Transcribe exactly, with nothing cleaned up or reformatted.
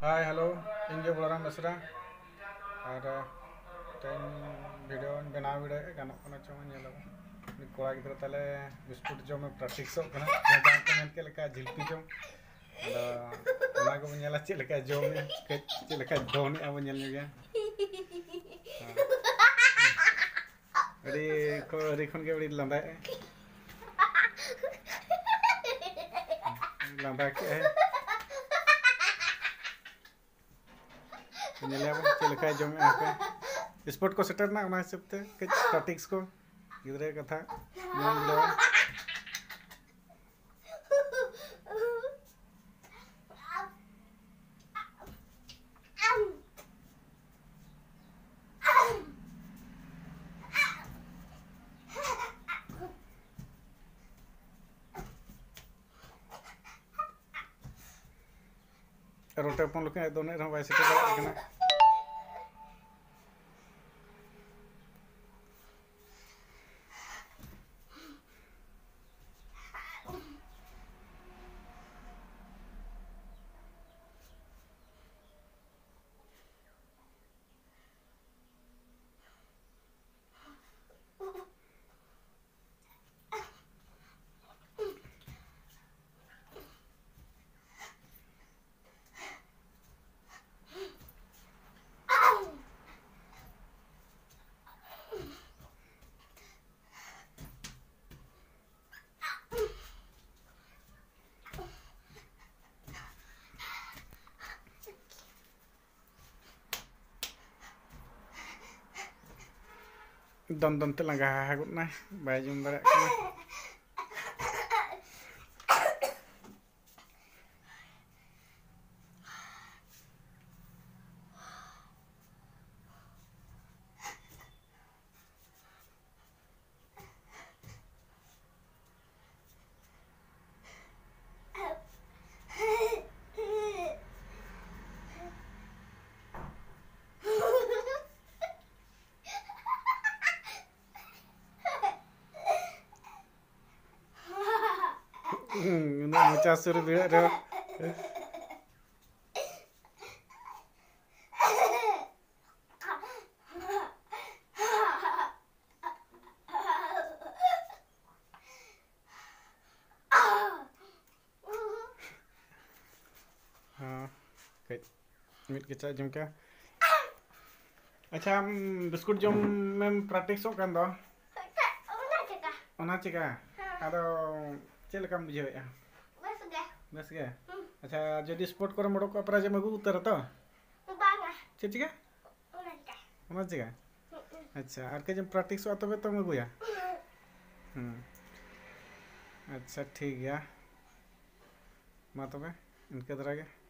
hi hello ᱤᱧ ᱜᱮ ᱵᱚᱞᱨᱟᱢ ᱵᱮᱥᱨᱟ ᱟᱨ ᱛᱮᱦᱮᱧ ᱵᱷᱤᱰᱤᱭᱳ ᱵᱮᱱᱟᱣ ᱵᱤᱰᱟᱹᱣ ᱜᱟᱱᱚᱜ ᱠᱟᱱᱟ ᱪᱚᱝ ᱧᱮᱞᱟᱵᱚ ᱠᱚᱲᱟ ᱜᱤᱫᱽᱨᱟᱹ ᱛᱟᱦᱞᱮ ᱵᱤᱥᱠᱩᱴ ᱡᱚᱢᱮ ᱯᱨᱮᱠᱴᱤᱥᱚᱜ ᱠᱟᱱᱟ ᱡᱟᱦᱟᱸ ᱠᱚ ᱢᱮᱱ ᱠᱮᱫ ᱞᱮᱠᱟ ᱡᱷᱤᱞᱯᱤ ᱡᱚᱢ ᱟᱫᱚ ᱚᱱᱟ ᱜᱮᱵᱚᱱ ᱧᱮᱞᱟ ᱪᱮᱫ ᱞᱮᱠᱟ ᱡᱚᱢᱮ ᱪᱮᱫ ᱞᱮᱠᱟ ᱫᱚᱱᱮᱜᱼᱟ ᱵᱚᱱ ᱧᱮᱞ ᱧᱚᱜᱮᱭᱟ ᱟᱹᱰᱤ ᱠᱚ ᱟᱹᱰᱤ ᱠᱷᱚᱱ ᱜᱮ ᱟᱹᱰᱤ ᱞᱟᱸᱫᱟᱭᱮᱜᱼᱟ ᱞᱟᱸᱫᱟ ᱠᱮᱜᱼᱟᱭ ᱧᱮᱞᱮᱭᱟᱵᱚᱱ ᱪᱮᱫ ᱞᱮᱠᱟᱭ ᱡᱚᱢᱮᱜᱼᱟ ᱦᱟᱯᱮ स्पोर्ट को सेटर ना उना हिसाब ते कच प्रैक्टिस को गिद्रे कथा जम बिड़ावा रोटे पन लोके दोने रह बाय सेटर दाड़ा कना दन दन ते लंगा हागुत ना बाय जुम दाड़ा कना ini mucha sur biar dah हाँ मिट के चाय जमका अच्छा बिस्कुट जम में प्रैक्टिस हो kan do ona cika ado चल काम बुझे बस गे बस गे अच्छा जदि स्पोर्ट करे मोड़ को प्राइज में उतर तो बांगा चेची के ओना ओना चिका अच्छा आर के जब प्रैक्टिस हो तबे तो मगुया हम अच्छा ठीक गया मा तबे इनके तरह के